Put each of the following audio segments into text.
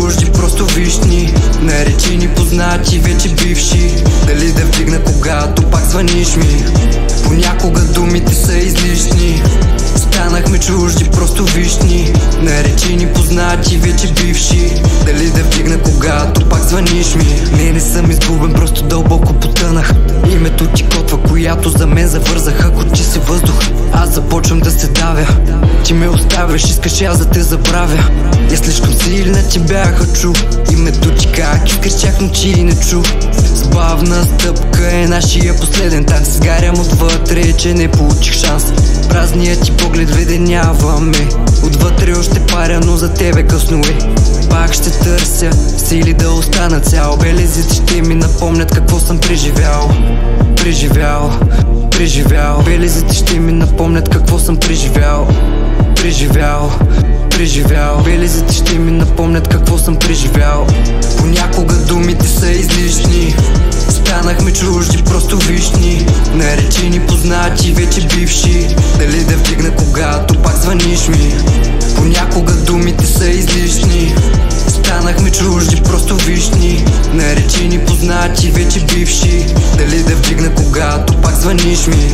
чужди, просто вишни. Наречи ни познати, вече бивши. Дали да вдигна, когато пак звъниш ми? Понякога думите са излишни. Станахме чужди, просто вишни. Наречи ни познати, вече бивши. Дали да вдигна, когато пак звъниш ми? Не съм изгубен, просто дълбоко потънах. Името ти котва, която за мен завързах. Ако ти си въздух, аз започвам да се давя. Ти ме оставяш, искаш аз да те забравя. Я слишком силна ти бяха чу. Името ти как изкричах, но ти не чу. С бавна стъпка е нашия последен танц. Гарям отвътре, че не получих шанс. Празният ти поглед веденяваме. Отвътре още паря, но за тебе късно е. Пак ще търся сили да остана цял. Белезите ще ми напомнят какво съм преживял. Белезите ще ми напомнят какво съм преживял. Белезите ще ми напомнят какво съм преживял. Понякога думите са излишни. Станахме чужди, просто вишни. Наречи ни познати, вече бивши. Дали да вдигна, когато пак звъниш ми? Понякога думите са излишни. Станахме чужди, просто вишни. Наречи ни познати, вече бивши. Дали да вдигна, когато пак звъниш ми?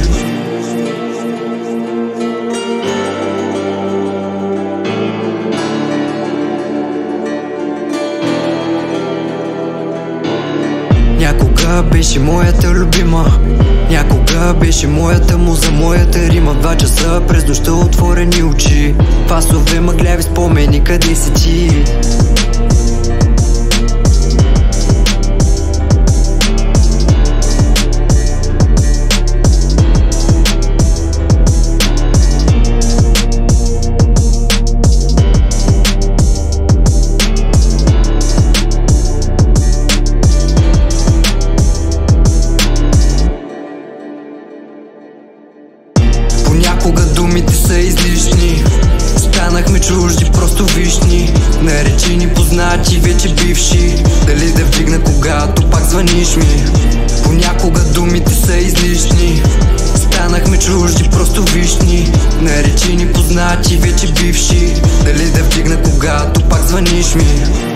Някога беше моята любима. Някога беше моята муза, моята рима. 2 часа през нощта, отворени очи. Фасове мъгляви спомени, къде си ти? Понякога думите са излишни. Станахме чужди, просто вишни. Наречи ни познати, вече бивши. Дали да вдигна, когато пак звъниш ми? Понякога думите са излишни. Станахме чужди, просто вишни. Наречи ни познати, вече бивши. Дали да вдигна, когато пак звъниш ми?